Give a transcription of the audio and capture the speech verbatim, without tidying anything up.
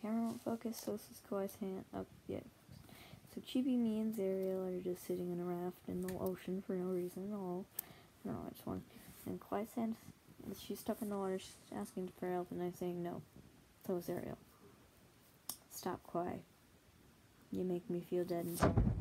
camera won't focus, so this is Kawhi's hand up. Yeah. So Chibi, me, and Zariel are just sitting in a raft in the ocean for no reason at all. I don't know, I just want. And Kawhi's hand, she's stuck in the water. She's asking for help, and I'm saying no. So is Zariel. Stop, Kawhi. You make me feel dead inside.